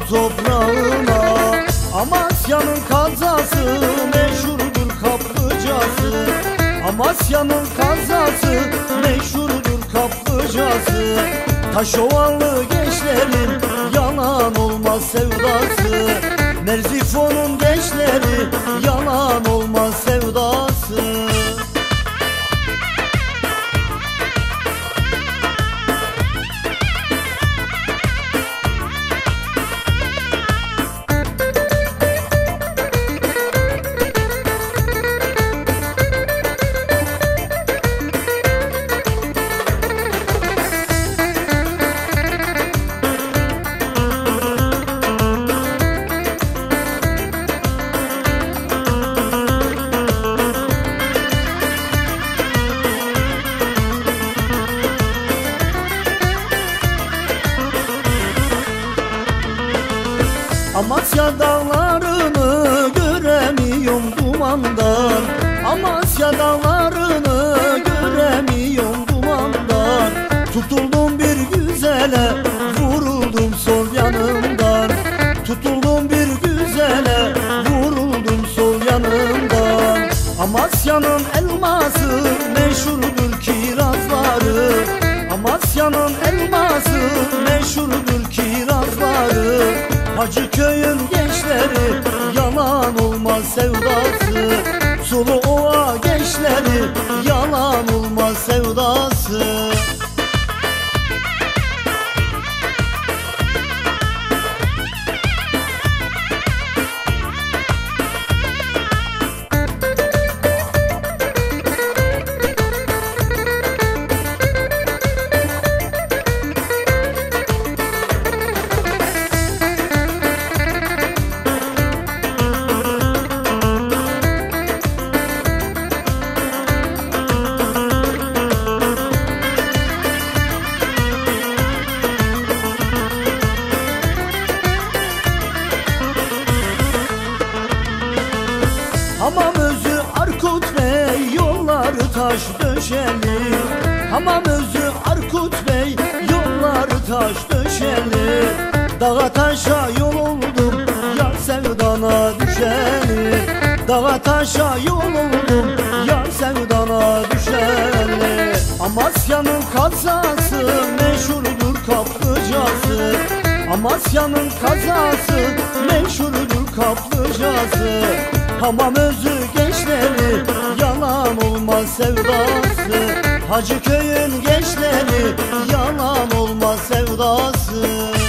toprağına. Amasya'nın kazası meşhurdur kaplıcası. Amasya'nın kazası meşhurdur kaplıcası. Taşovalı gençlerin yalan olmaz sevdası. Merzifon'un gençleri yalan olmaz sevdası. Amasya dağlarını göremiyorum dumandan. Amasya dağlarını göremiyorum dumandan. Tutuldum bir güzele, vuruldum sol yanımdan. Tutuldum bir güzele, vuruldum sol yanımdan. Amasya'nın elması meşhurdur kirazları. Amasya'nın elması meşhurdur kirazları. Hacıköy'ün gençleri yalan olmaz sevdası. Suluova gençleri yalan olmaz sevdası. Hamam özü Arkut Bey yolları taş döşeli. Hamam özü Arkut Bey yolları taş döşeli. Dağa taşa yol oldum yar sevdana düşeli. Dağa taşa yol oldum yar sevdana düşeli. Amasya'nın kazası meşhurdur kaplıcası. Amasya'nın kazası meşhurdur kaplıcası. Hamam özü gençleri yalan olmaz sevdası. Hacıköy'ün gençleri yalan olmaz sevdası.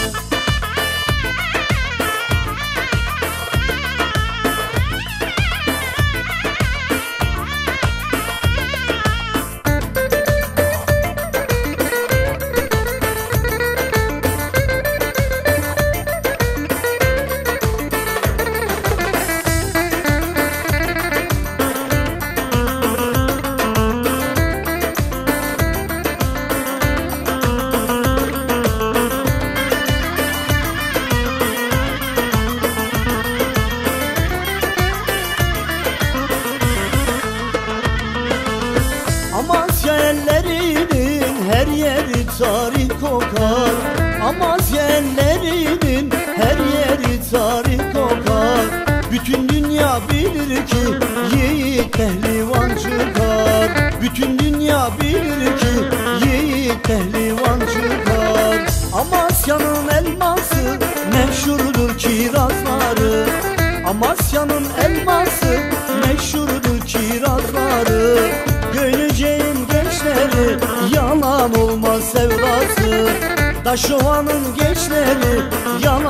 Amasya ellerinin her yeri tarih kokar. Amasya ellerinin her yeri tarih kokar. Bütün dünya bilir ki yiğit pehlivan çıkar. Bütün dünya bilir ki yiğit pehlivan çıkar. Amasya'nın elması meşhurdur kirazları. Amasya'nın elması meşhurdur kirazları. Gönlüceğin gençleri yalan olmaz sevdası. Taşova'nın gençleri yalan